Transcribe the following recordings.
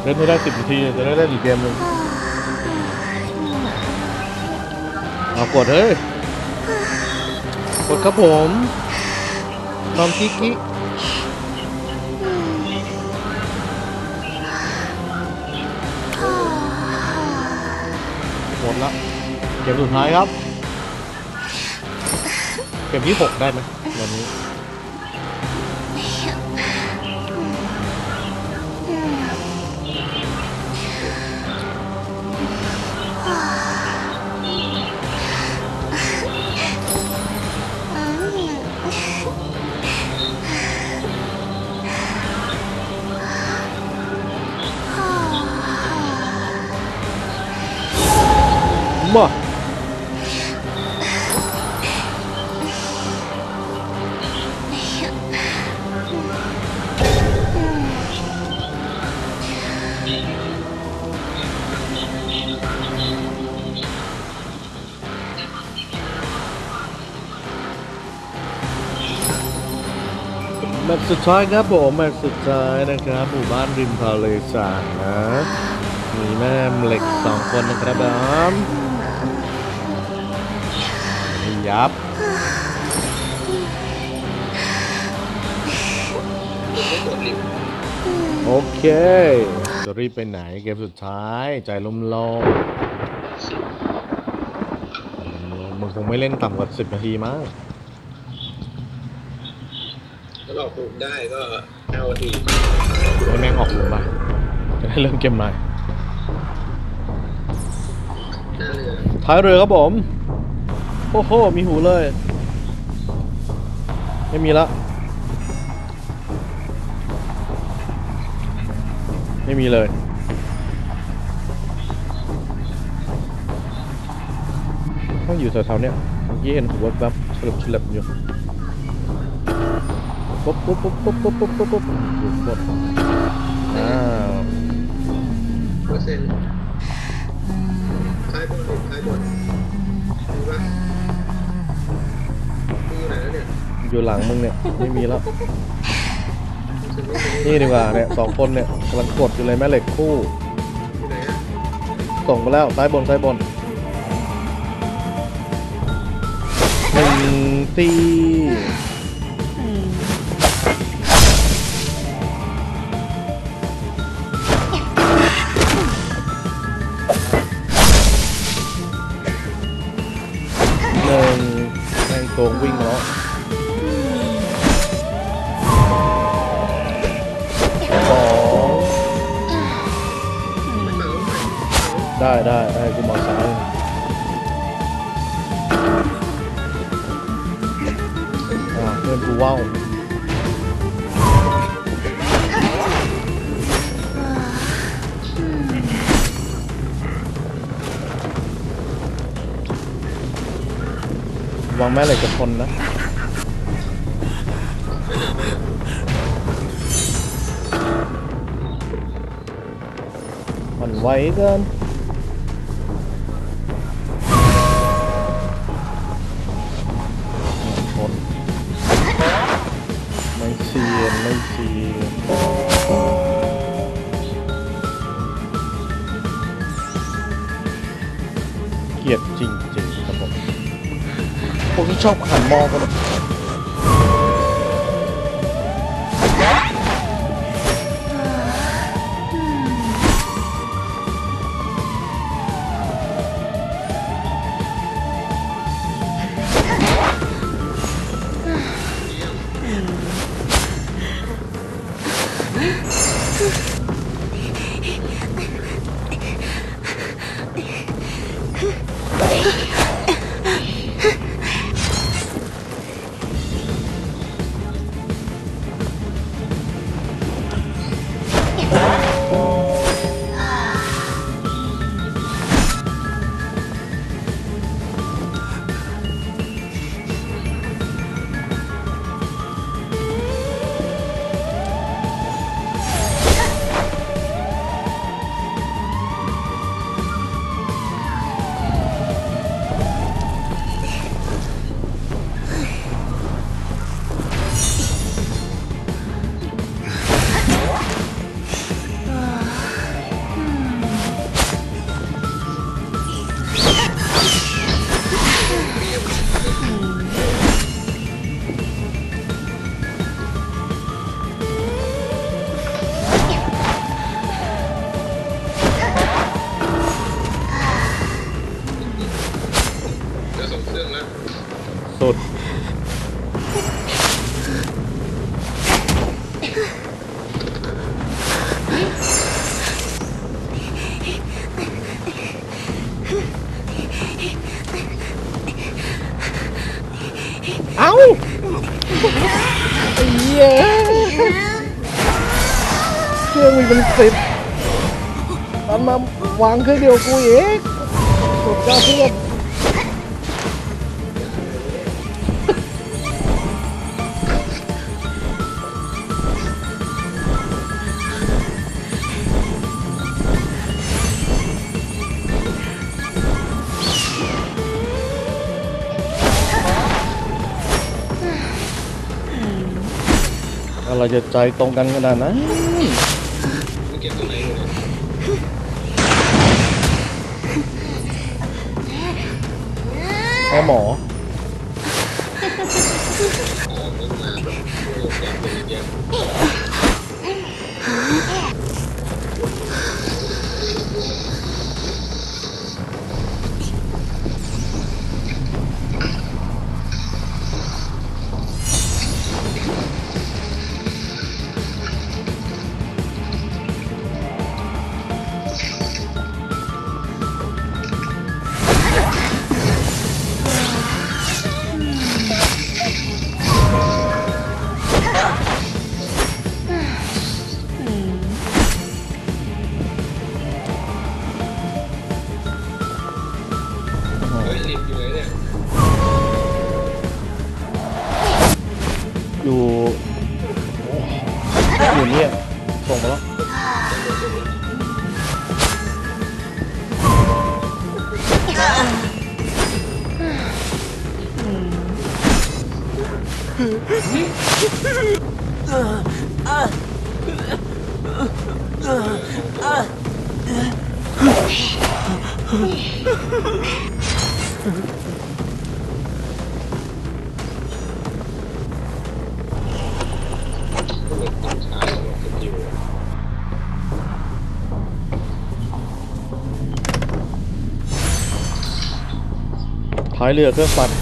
เล่นให้ได้10 นาทีจะได้เล่นอีกเกมหนึ่งเอากดเฮ้ยกดครับผมน้องกิ๊กกิ๊กหมดละเกมสุดท้ายครับเกมที่6ได้ไหมวันนี้มาแมตช์สุดท้ายครับผมแมตช์สุดท้ายนะครับหมู่บ้านริมทะเลสาบนะมีแม่เหล็ก2 คนนะครับผมยับโอเคจะรีบไปไหนเกมสุดท้ายใจลมมึงคงไม่เล่นต่ำกว่า10 นาทีมั้งถ้าออกกลุ่มได้ก็9 นาทีให้แม่งออกหลุมไปจะได้เริ่มเกมใหม่ท้ายเรือครับผมโอ้โหมีหูเลยไม่มีละไม่มีเลยต้องอยู่แถวๆเนี้ยเมื่อกี้เห็นหัวแบบฉลับอยู่ปุ๊บอยู่หมดเปอร์เซ็นต์ท้ายบนดูป่ะอยู่ไหนแล้วเนี่ยอยู่หลังมึงเนี่ยไม่มีแล้วนี่ดีกว่าเนี่ย2 คนเนี่ยกำลังกดอยู่เลยแม่เหล็กคู่อยู่ไหนอะส่งไปแล้วซ้ายบน1 ตีแม่งโกงวิ่งแล้วได้กูมาซ้ายเพื่อนกูว้าววางแม่เหล็กกับคนนะมันไวเกินไม่เสียเกลียดจริงครับผมพวกที่ชอบหันมองกันเอ้าไอ้เหี้ยเครื่องมีเป็น10มันมาวางเครื่องเดียวกูอีกสุดยอดเพื่อนอะไรจะใจตรงกันขนาดนั้นมันเก็บตรงไหนอยู่เนี่ยแค่หมออ๋อมันมาแกะเป็นอย่างเงี้ย เฮ้ยลิฟต์อยู่ไหนเนี่ยอยู่อยู่เนี่ยส่งมาแล้วมันเป็นต้นชายของสกิลพายเรือเครื่องปั่น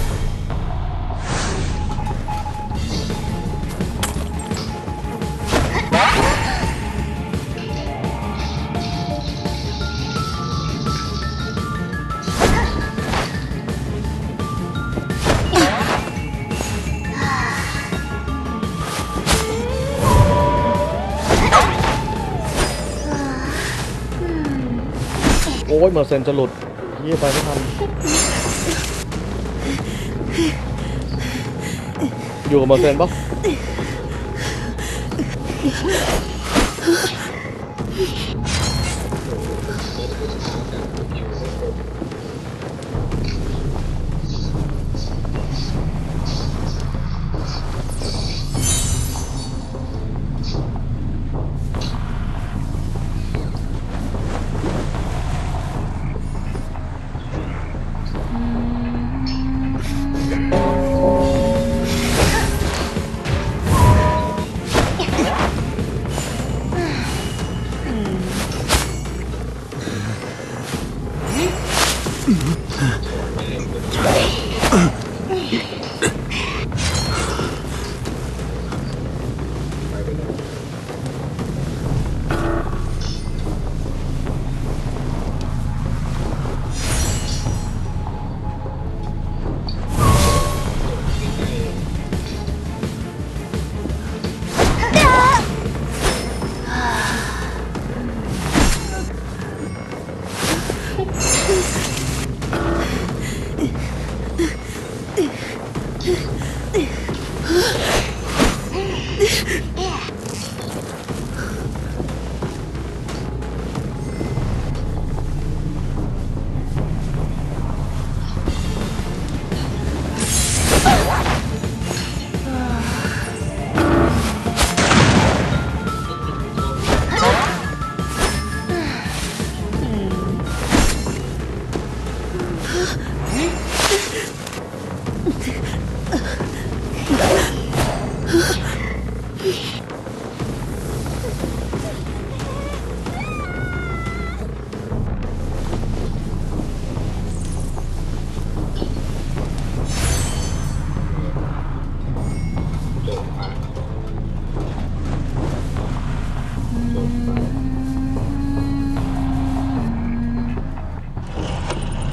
โอ้ยเมอร์เซนจะหลุดเยี่ยไปไม่ทันอยู่กับเมอร์เซนปะ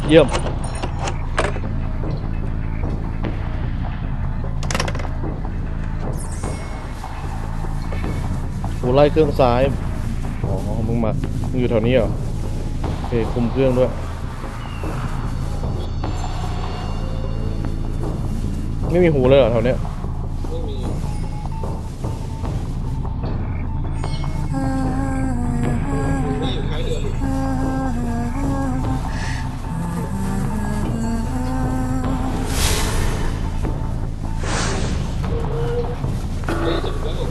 เยี่ยมกูไล่เครื่องซ้ายอ๋อมึงอยู่แถวนี้เหรอโอเคคุมเครื่องด้วยไม่มีหูเลยเหรอแถวเนี้ยไม่มีไม่อยู่ท้ายเรือหรือเฮ้ยจบแล้ว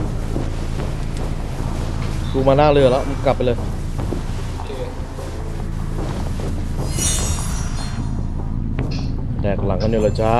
กูมาหน้าเรือแล้วมึงกลับไปเลยโอเคแดกหลังกันอยู่เลยจ้า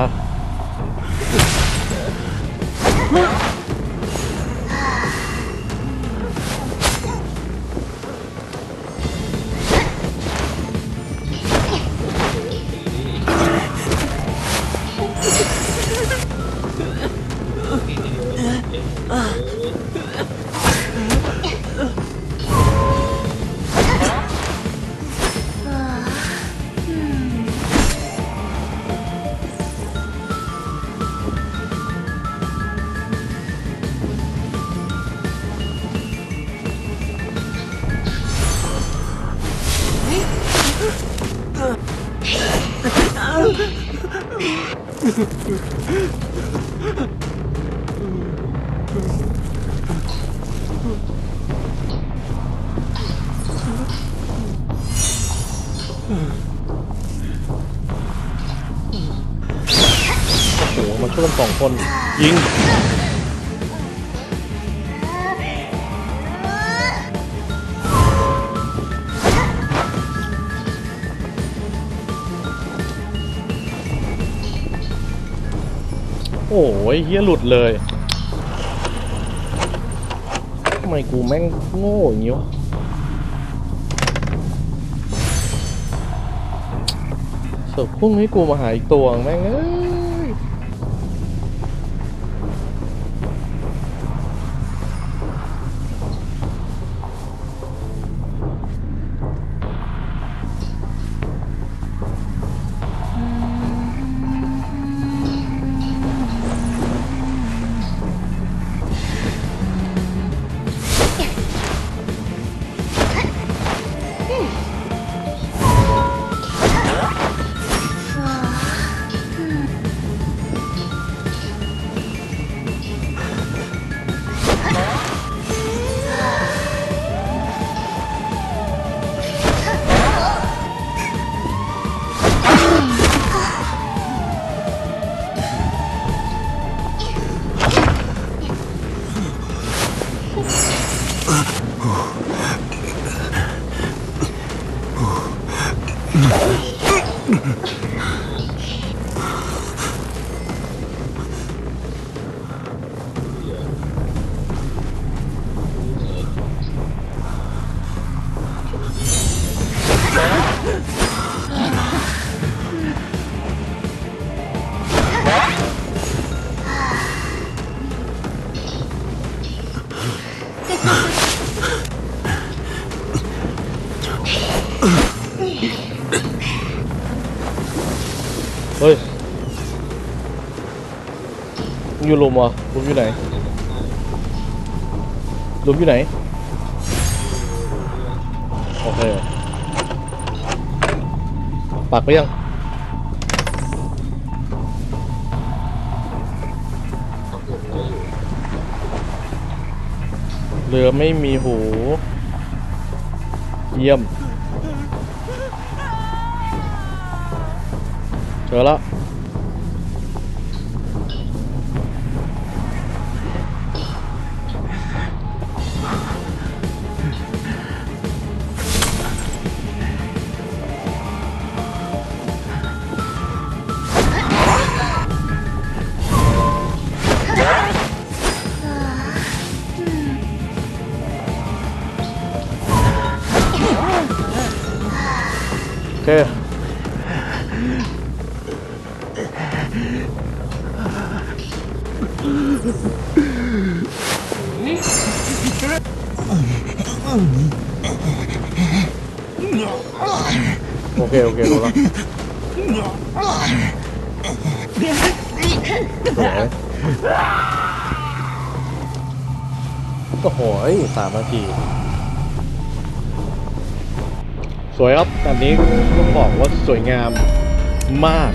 โอ้โหมาช่วยกัน2 คนยิงโอ้ยเฮียหลุดเลยทำไมกูแม่งโง่อย่างงี้วะเสิร์ฟพุ่งให้กูมาหาอีกตัวแม่งเอ้ยเฮ้ยมึงอยู่หลุมเหรอหลุมอยู่ไหนหลุมอยู่ไหนโอเคปักไปยังเรือไม่มีหูเยี่ยมเจอแล้วโอเคโอเครู้แล้วสวยโอ้โห3 นาทีสวยครับแบบนี้ต้องบอกว่าสวยงามมาก